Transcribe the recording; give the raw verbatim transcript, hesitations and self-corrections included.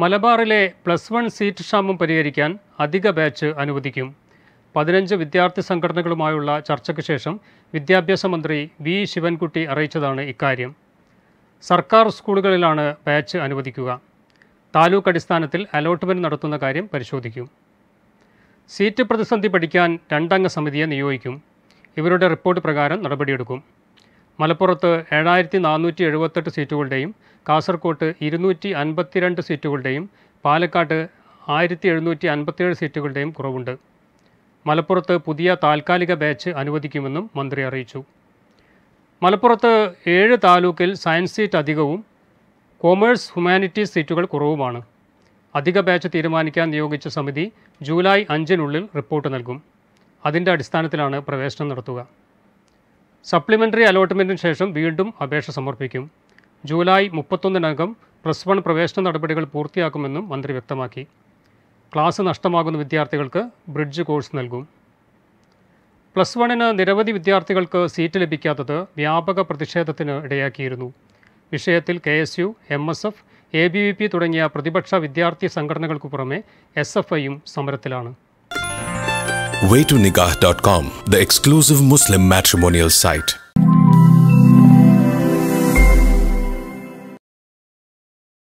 മലബാറിലെ plus one seat ക്ഷാമം പരിഹരിക്കാൻ അധിക ബാച്ച് അനുവദിക്കും. പതിനഞ്ച് വിദ്യാർത്ഥി സംഘടനകളുമായുള്ള ചർച്ചയ്ക്ക് ശേഷം വിദ്യാഭ്യാസ മന്ത്രി വി ശിവൻകുട്ടി അറിയിച്ചതാണ് ഇക്കാര്യം. സർക്കാർ സ്കൂളുകളിലാണ് ബാച്ച് അനുവദിക്കുക. താലൂക്ക് അടിസ്ഥാനത്തിൽ അലോട്ട്മെൻറ്റ് നടത്തുന്ന കാര്യം പരിശോധിക്കും. സീറ്റ് പ്രതിസന്ധി പഠിക്കാൻ രണ്ടംഗ സമിതിയെ നിയോഗിക്കും. ഇവരുടെ റിപ്പോർട്ട് പ്രകാരം നടപടിയെടുക്കും. മലപ്പുറത്ത് ഏഴായിരത്തി നാനൂറ്റി എഴുപത്തെട്ട് സീറ്റുകളുടെയും കാസർകോട്ട് ഇരുന്നൂറ്റി അൻപത്തിരണ്ട് സീറ്റുകളുടെയും പാലക്കാട് ആയിരത്തി എഴുന്നൂറ്റി അൻപത്തിയേഴ് സീറ്റുകളുടെയും കുറവുണ്ട്. മലപ്പുറത്ത് പുതിയ താൽക്കാലിക ബാച്ച് അനുവദിക്കുമെന്നും മന്ത്രി അറിയിച്ചു. മലപ്പുറത്ത് ഏഴ് താലൂക്കിൽ സയൻസ് സീറ്റ് അധികവും കൊമേഴ്സ് ഹ്യൂമാനിറ്റീസ് സീറ്റുകൾ കുറവുമാണ്. അധിക ബാച്ച് തീരുമാനിക്കാൻ നിയോഗിച്ച സമിതി ജൂലൈ അഞ്ചിനുള്ളിൽ റിപ്പോർട്ട് നൽകും. അതിൻ്റെ അടിസ്ഥാനത്തിലാണ് പ്രവേശനം നടത്തുക. സപ്ലിമെൻ്ററി അലോട്ട്മെൻറ്റിന് ശേഷം വീണ്ടും അപേക്ഷ സമർപ്പിക്കും. ജൂലൈ മുപ്പത്തൊന്നിനകം പ്ലസ് വൺ പ്രവേശന നടപടികൾ പൂർത്തിയാക്കുമെന്നും മന്ത്രി വ്യക്തമാക്കി. ക്ലാസ് നഷ്ടമാകുന്ന വിദ്യാർത്ഥികൾക്ക് ബ്രിഡ്ജ് കോഴ്സ് നൽകും. പ്ലസ് വണ്ണിന് നിരവധി വിദ്യാർത്ഥികൾക്ക് സീറ്റ് ലഭിക്കാത്തത് വ്യാപക പ്രതിഷേധത്തിന് ഇടയാക്കിയിരുന്നു. വിഷയത്തിൽ K S U, M S F, A B V P തുടങ്ങിയ പ്രതിപക്ഷ വിദ്യാർത്ഥി സംഘടനകൾക്കു പുറമെ എസ് എഫ് ഐയും സമരത്തിലാണ്. way to nikah dot com, the exclusive Muslim matrimonial site.